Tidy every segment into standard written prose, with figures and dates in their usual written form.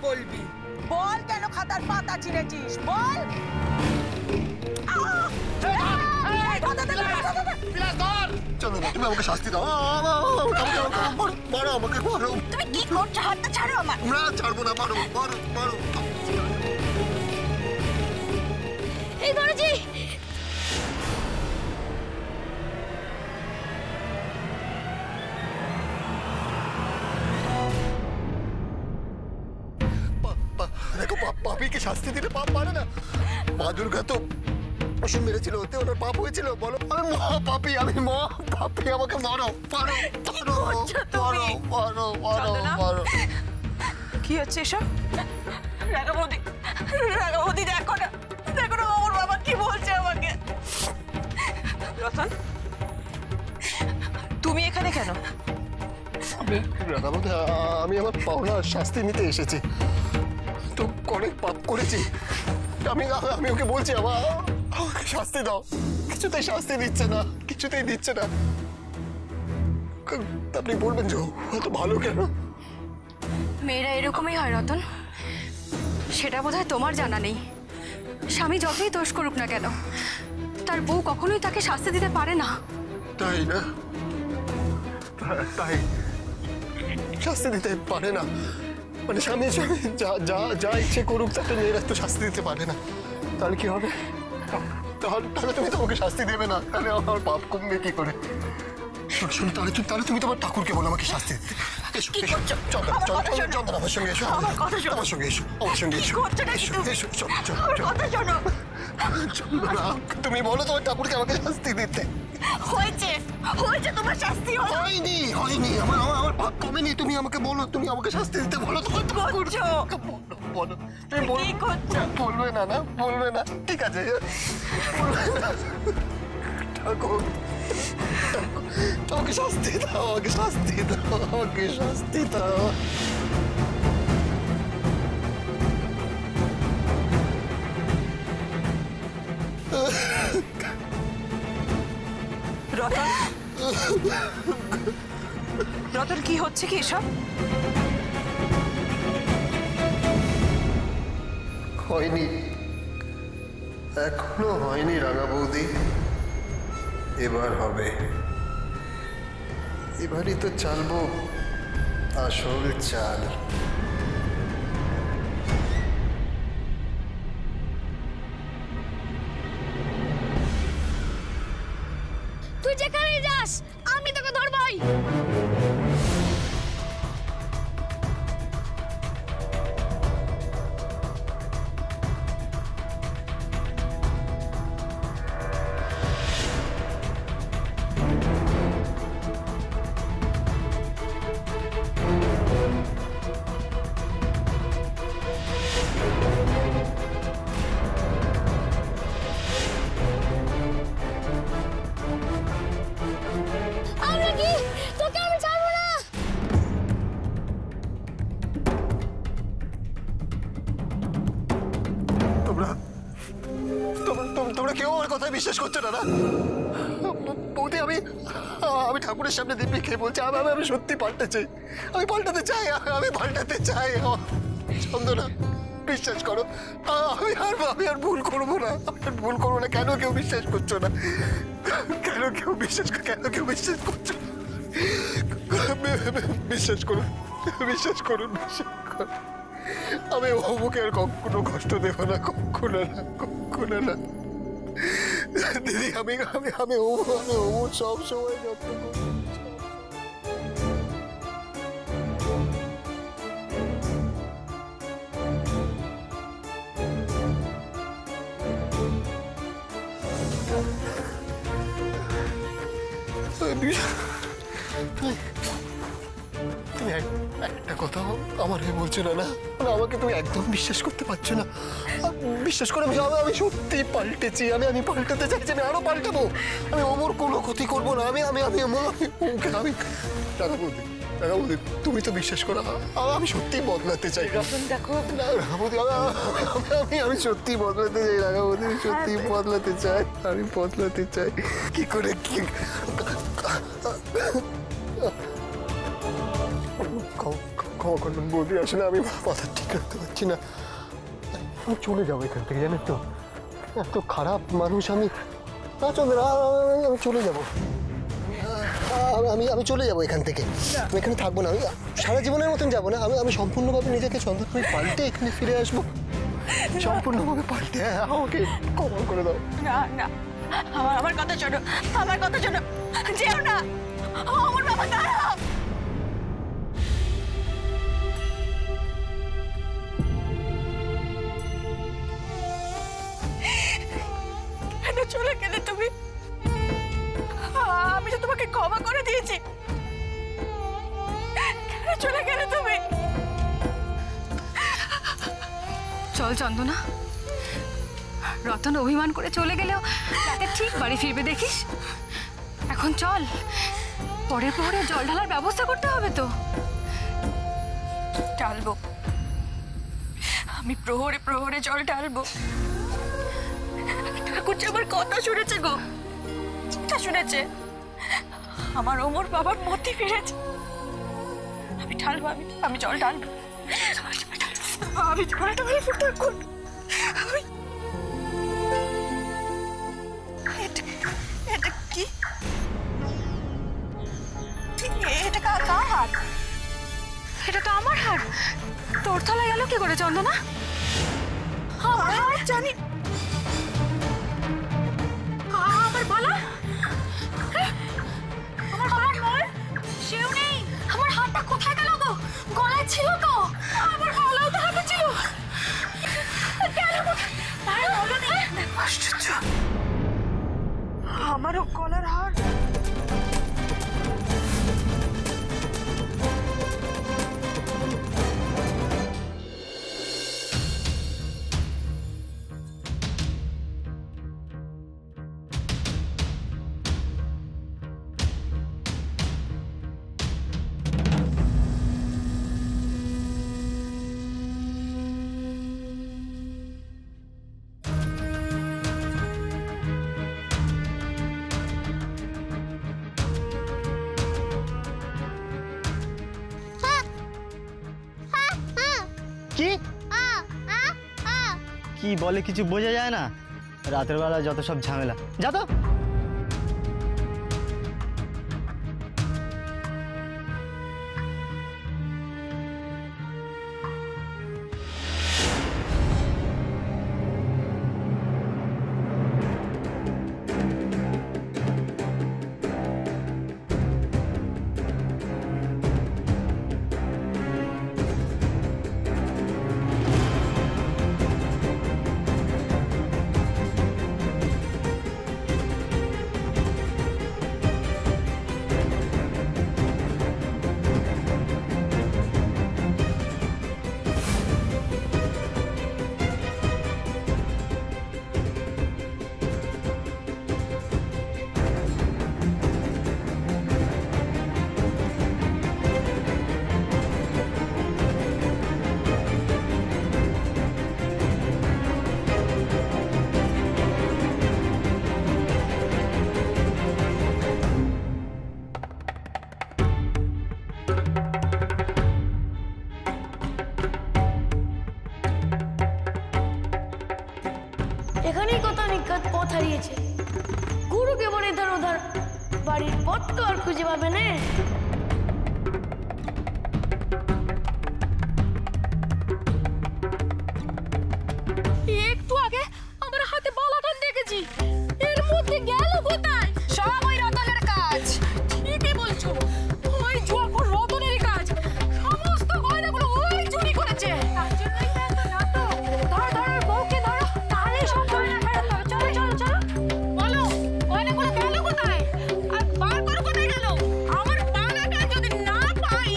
বলবি, বল কেন খাতার পাতা ছিঁড়েছিস, বল। তুমি আমাকে শাস্তি দাও, আমাকে মারো। তুমি কি করছো? হাতটা ছাড়ো আমার। না ছাড়বো না, মারো মারো মারো। এই বড়জি, দেখো পাপিকে শাস্তি দিলে পাপ মানে না। মা দুর্গা তো অসুর মেরেছিল, ওতে ওনার পাপ হয়েছিল। বলো আমি মহা পাপী, আমি মহা পাপী, আমাকে মারো মারো মারো মারো মারো মারো। কি হচ্ছে এসব? রাগাবদি, রাগাবদি, দেখো না, দেখো না আমার বাবা কি বলছে আমাকে। রতন, তুমি এখানে কেন? আমি আমার পাওনা শাস্তি নিতে এসেছি। তো অনেক পাপ করেছি, আমি ওকে বলছি আমাকে শাস্তি দাও। কিছুতেই শাস্তি দিচ্ছে না, কিছুতেই দিচ্ছে না। আপনি বলবেন যে এত ভালো কেন? মেয়েরা এরকমই হয় রতন, সেটা বোধহয় তোমার জানা নেই। স্বামী যতই দোষ করুক না কেন, তার বউ কখনোই তাকে শাস্তি দিতে পারে না। তাই না? তাই শাস্তি দিতে পারে না মানে স্বামী যা ইচ্ছে করুক তাতে মেয়েরা তো শাস্তি দিতে পারে না। তাহলে কি হবে? তাহলে তুমি তো আমাকে শাস্তি দেবে না, তাহলে আমার পাপ কমবে কি করে? তাহলে তুমি তোমার ঠাকুরকে বলো আমাকে শাস্তি দিতে। এসো এসো, চন্দন আমার সঙ্গে এসো, আমার সঙ্গে এসো, আমার সঙ্গে এসো, এসো তুমি বলো তোমার ঠাকুরকে আমাকে শাস্তি দিতে। হয়েছে হয়েছে, তোমার শাস্তি হয়নি হয়নি, আমার পাপ কমেনি। তুমি আমাকে বলো, তুমি আমাকে শাস্তি দিতে বলো। তোমার করছো বলো, তুমি বলবে না? না বলবে না, ঠিক আছে বলবে না। ঠাকুর আমাকে শাস্তি দাও, আমাকে শাস্তি দাও, আমাকে শাস্তি দাও। রতন, রতন কি হচ্ছে কি এসব? হয়নি, এখনো হয়নি রাঙা বৌদি, এবার হবে। এবারই তো চালবো আসল চাল। তুই যেখানে যাস আমি তোকে ধরবই। তোমরা কেউ আমার কথায় বিশ্বাস করছো না? বৌদি আমি ঠাকুরের সামনে দিব্যি খেয়ে বলছি আমি সত্যি পাল্টে চাই, আমি পাল্টাতে চাই, আমি পাল্টাতে চাই। চন্দনা বিশ্বাস করো, আমি আর ভুল করবো না, আমি আর ভুল করবো না। কেন কেউ বিশ্বাস করছো না? কেন কেউ বিশ্বাস করছো? বিশ্বাস করুন, বিশ্বাস করুন, বিশ্বাস করুন। আমি ওকে আর কখনো কষ্ট দেবো না, কখনো না, কখনো না। দিদি আমি সব সময় যত্ন করবো। তুমি একটা কথা আমার বলছো না? আমাকে তুমি একদম বিশ্বাস করতে পারছো না। বিশ্বাস করে আমি সত্যি পাল্টেছি, আমি পাল্টাতে চাইছি, আমি আরো পাল্টাবো। আমি ওমর কোনো ক্ষতি করবো না। আমি তুমি তো বিশ্বাস করো, আমি সত্যি বদলাতে চাই। দেখো আমি সত্যি বদলাতে চাই রাগাবতী, সত্যি বদলাতে চাই, আমি বদলাতে চাই। কি করে কি ক্ষমা করবেন বৌদি, আসলে আমি মাথা ঠিক রাখতে পারছি না। আমি চলে যাবো এখান থেকে, জানেন তো, এত খারাপ মানুষ আমি। না চন্দ্রা, আমি চলে যাবো, আমি চলে যাবো এখান থেকে। আমি এখানে থাকবো না, আমি সারা জীবনের মতন যাবো না। আমি সম্পূর্ণভাবে নিজেকে চন্দ্রপুরে পাল্টে এখানে ফিরে আসবো, সম্পূর্ণভাবে পাল্টে। আমাকে ক্ষমা করে দাও। না না, আমার কথা শোনো, আমার কথা শোনো, যেও না আমার বাবা, দাঁড়াও। কেন চলে গেলে তুমি? আমি তো তোমাকে ক্ষমা করে দিয়েছি, কেন চলে গেলে তুমি? চল চন্দনা, রতন অভিমান করে চলে গেলেও রাতে ঠিক বাড়ি ফিরবে দেখিস। এখন চল, পরের প্রহরে জল ঢালার ব্যবস্থা করতে হবে তো। ঢালবো, আমি প্রহরে প্রহরে জল ঢালবো। ঠাকুর যে আমার কথা শুনেছে গো, কথা শুনেছে, আমার ওমর বাবার মতি ফিরেছে। আমি ঢালবো, আমি জল ঢালবো, আমি জল ঢালবো ঠাকুর। এটা কি? এটা কার হাত? এটা তো আমার হার, তোর তলায় গেল কি করে চন্দনা? আমার হাত জানি, আমার বালা, আমার হাত নয়, সেও নেই। আমার হাতটা কোথায় গেল গো? গলায় ছিল তো, আমার বালাও তো হাতে ছিল, গেল কোথায়? আশ্চর্য, আমারও গলার হার। কি কি বলে কিছু বোঝা যায় না, রাতের বেলা যত সব ঝামেলা। যা তো। এখানেই কত নিকাত পথ হারিয়েছে। গুরুকে বলে ইধার ওধার বাড়ির পথ তো আর খুঁজে পাবে না। একটু আগে আমার হাতে বালাটান দেখেছি, এর মধ্যে গেল কোথায়? সব ওই রতনের কাজ। ঠিকই বলছো, ওই জুয়াখোর রতনেরই কাজ। সমস্ত গয়নাগুলো ওই চুরি করেছে। তার জন্যই তো এত নাটক। ধরো ধরো, বউকে ধরো, তাহলেই সব গয়না ফেরত পাবে। চলো চলো চলো, বলো গয়নাগুলো গেল কোথায়? আর বার করে কোথায় গেল? আমার বালাটা যদি না পাই,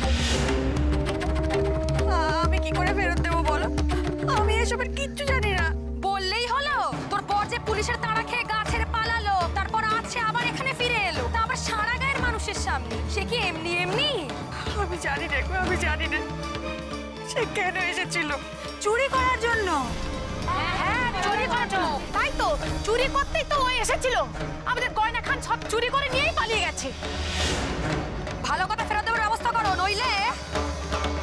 আমি কি করে ফেরত দেবো বলো? আমি এসবের কিচ্ছু জানি না। বললেই হলো? তোর বর যে পুলিশের তাড়া খেয়ে গা ছেড়ে পালালো, তারপর আছে আবার এখানে ফিরে এলো, তা আবার সারা গায়ের মানুষের সামনে। সে কি এমনি এমনি? আমি জানি না, আমি জানি না সে কেন এসেছিল। চুরি করার জন্য। হ্যাঁ, চুরি করার জন্য। তাই তো, চুরি করতেই তো ও এসেছিল। আমাদের গয়না খান সব চুরি করে নিয়েই পালিয়ে গেছে। ভালো কথা ফেরত দেওয়ার ব্যবস্থা করো, নইলে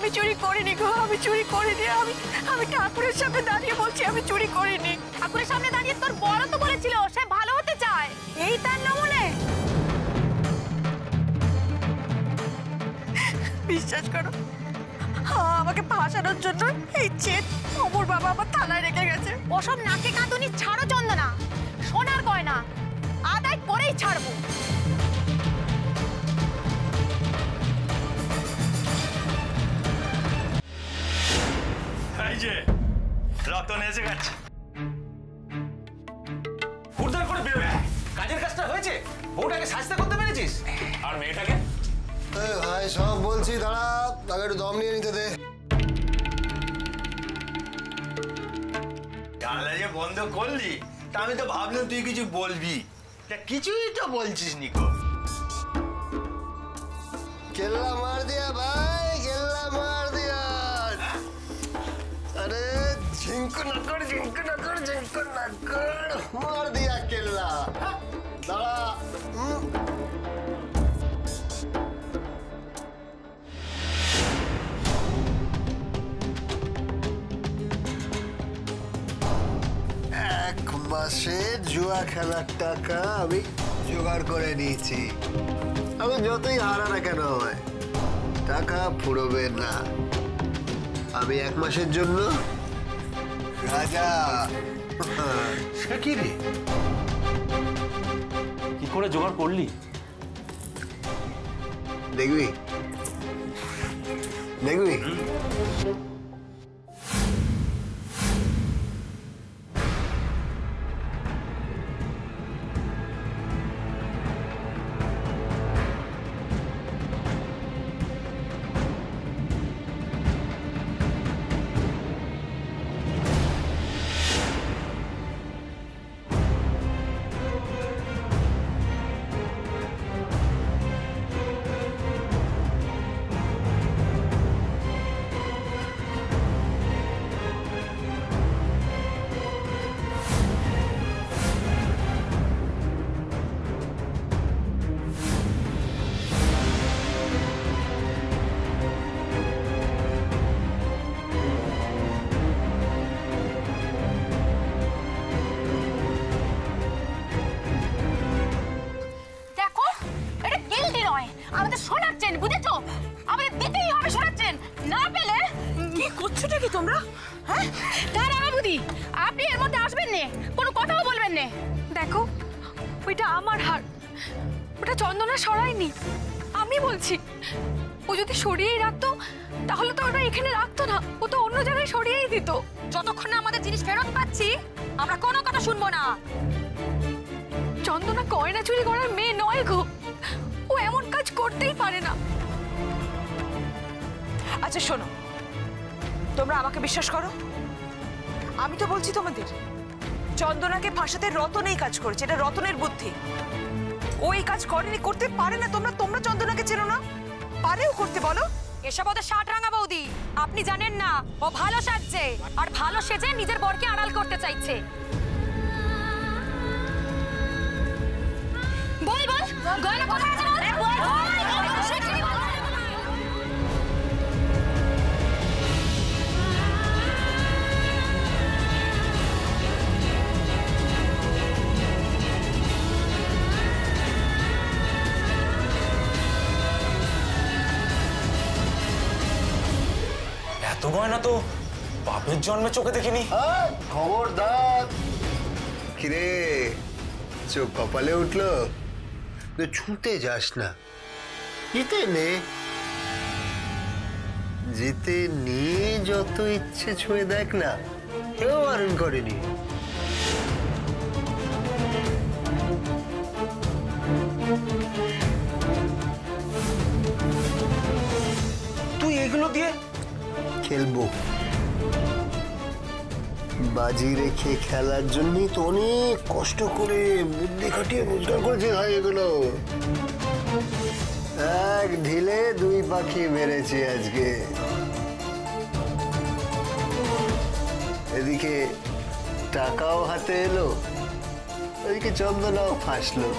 আমি চুরি করিনি গো, আমি চুরি করিনি। আমি ঠাকুরের সামনে দাঁড়িয়ে বলছি আমি চুরি করিনি। ঠাকুরের সামনে দাঁড়িয়ে তোর বড় তো বলেছিল সে ভালো হতে চায়, এই তার নমুনে। বিশ্বাস করো, আমাকে ফাঁসানোর জন্য এই চেত অমর বাবা আমার থানায় রেখে গেছে। ওসব নাকে কাঁদুনি ছাড়ো চন্দনা, সোনার গয়না আদায় করেই ছাড়বো। এই যে রতন এসে গেছে। হুড়দার করে বেরোবে। কাজের কাজটা হয়েছে, বউটাকে শাস্তি করতে পেরেছিস? আর মেয়েটাকে? ভাই সব বলছি, দাঁড়া আগে একটু দম নিয়ে নিতে দে। জানলা যে বন্ধ করলি, তা আমি তো ভাবলাম তুই কিছু বলবি, তা কিছুই তো বলছিস নিকো। কেল্লা মার দিয়া ভাই, কেল্লা মার দিয়া। আরে ঝিঙ্কু নাকড়, ঝিঙ্কু নাকড়, ঝিঙ্কু নাকড় মার দিয়া কেল্লা। দাঁড়া। এক মাসে জুয়া খেলার টাকা আমি জোগাড় করে নিয়েছি। আমি যতই হারা না কেন হয় টাকা ফুরবে না। আমি এক মাসের জন্য রাজা। সে কি রে, কি করে জোগাড় করলি? দেখবি দেখবি। দেখো, ওইটা আমার হার, ওটা চন্দনা সরায়নি। আমি বলছি, ও যদি সরিয়েই রাখতো তাহলে তো ওটা এখানে রাখতো না, ও তো অন্য জায়গায় সরিয়েই দিত। যতক্ষণ না আমাদের জিনিস ফেরত পাচ্ছি আমরা কোনো কথা শুনবো না। চন্দনা গয়না চুরি করার মেয়ে নয় গো, ও এমন কাজ করতেই পারে না। আচ্ছা শোনো, তোমরা আমাকে বিশ্বাস করো, আমি তো বলছি তোমাদের, চন্দনাকে ফাঁসাতে রতন এই কাজ করেছে, এটা রতনের বুদ্ধি। ও এই কাজ করেনি, করতে পারে না। তোমরা চন্দনাকে চেনো না, পারেও করতে বলো। এসব ওদের ষাট রাঙা বৌদি, আপনি জানেন না ও ভালো সাজছে, আর ভালো সেজে নিজের বরকে আড়াল করতে চাইছে। বল বল, গয়না কোথায় আছে বল? এত গয়না তো বাপের জন্মে চোখে দেখিনি। খবরদার। কিরে চোখ কপালে উঠলো? ছুটে যাস না, জিতে নে। জিতে নিয়ে যত ইচ্ছে ছুঁয়ে দেখ না, কেউ বারণ করেনি। তুই এগুলো দিয়ে খেলবো? বাজি রেখে খেলার জন্যই তো অনেক কষ্ট করে বুদ্ধি খাটিয়ে রোজগার করেছে ভাই এগুলো। এক ঢিলে দুই পাখি মেরেছি আজকে। এদিকে টাকাও হাতে এলো, ওইদিকে চন্দনাও ফাঁসলো।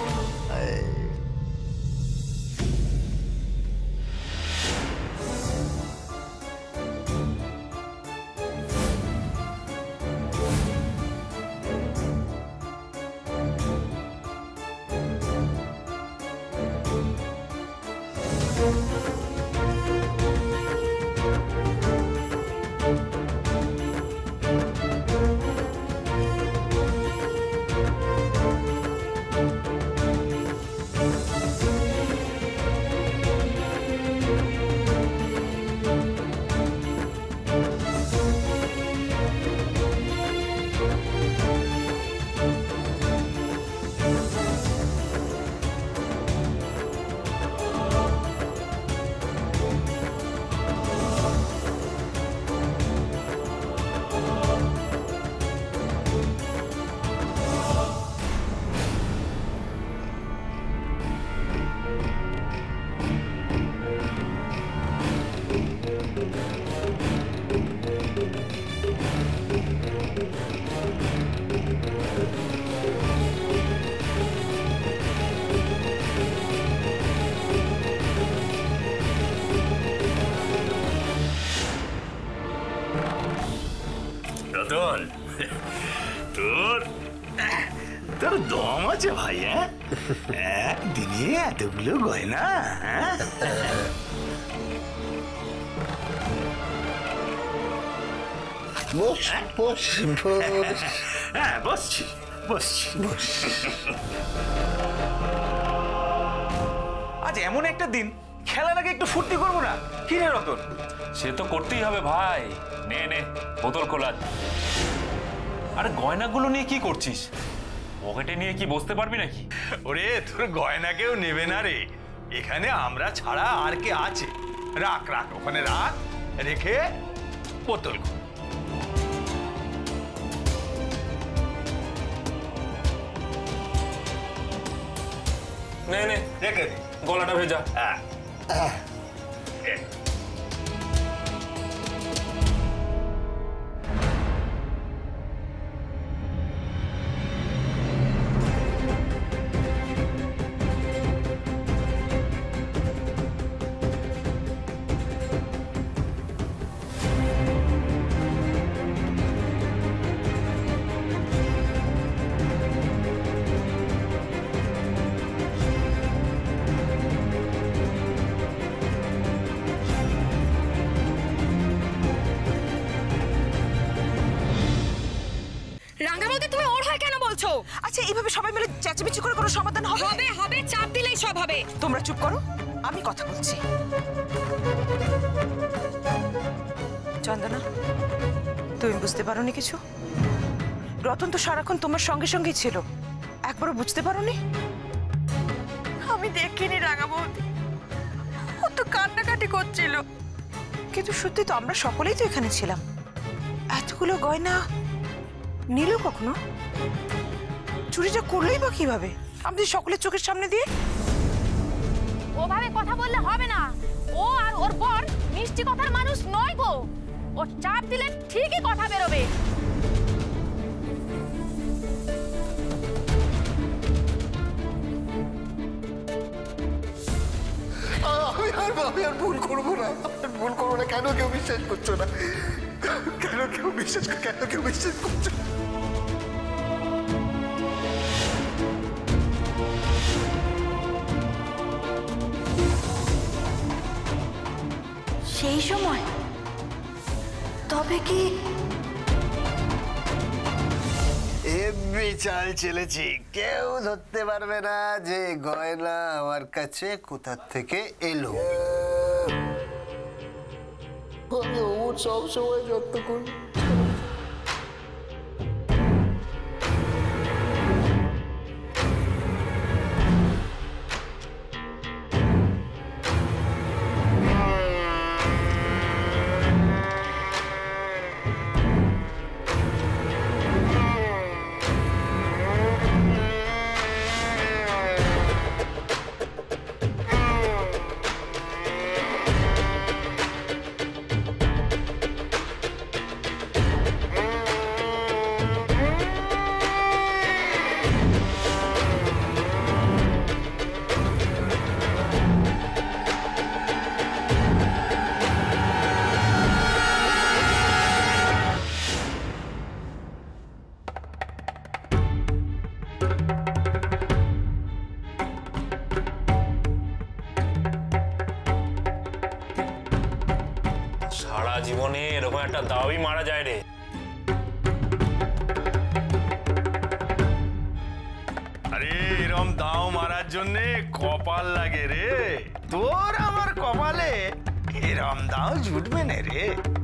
বল, তোর তোর দম আছে ভাই? একদিনে এতগুলো গয়না? হ্যাঁ, বসছি বসছি। আজ এমন একটা দিন, খেলার আগে একটু ফুর্তি করবো না? কি রে রতন? সে তো করতেই হবে ভাই। নে নে বোতল খোলা। আরে গয়নাগুলো নিয়ে কি করছিস? পকেটে নিয়ে কি বসতে পারবি নাকি? ওরে তোর গয়না কেউ নেবে না রে, এখানে আমরা ছাড়া আর কে আছে? রাখ রাখ, ওখানে রাখ, রেখে বোতল খোল। নে নে রেখে দে, গলাটা ভেজা। হ্যাঁ। আচ্ছা, এইভাবে সবাই মিলে চেঁচামেচি করে কোনো সমাধান হবে? হবে হবে, চাপ দিলেই সব হবে। তোমরা চুপ করো, আমি কথা বলছি। চন্দনা, তুমি বুঝতে পারোনি কিছু? রতন তো সারাক্ষণ তোমার সঙ্গে সঙ্গেই ছিল, একবারও বুঝতে পারোনি? আমি দেখিনি রাঙা বৌদি, ও তো কান্নাকাটি করছিল। কিন্তু সত্যি তো আমরা সকলেই তো এখানে ছিলাম। এতগুলো গয়না নিল কখনো? চুরিটা করলেই বা কিভাবে আমাদের সকলের চোখের সামনে দিয়ে? ওভাবে কথা বললে হবে না। ও আর ওর বর মিষ্টি কথার মানুষ নয় গো। ও চাপ দিলে ঠিকই কথা বেরোবে। আমি আর ভুল করবো না, ভুল করবো না। কেন কেউ বিশ্বাস করছো না? কেন কেউ বিশ্বাস করছো? সেই সময় তবে কি চাল চেলেছি, কেউ ধরতে পারবে না যে গয়না আমার কাছে কোথা থেকে এলো। সব সময় যত্ন করবো। জীবনে এরকম একটা দাওই মারা যায় রে। আরে এরকম দাও মারার জন্য কপাল লাগে রে। তোর আমার কপালে এরম দাও জুটবে না রে।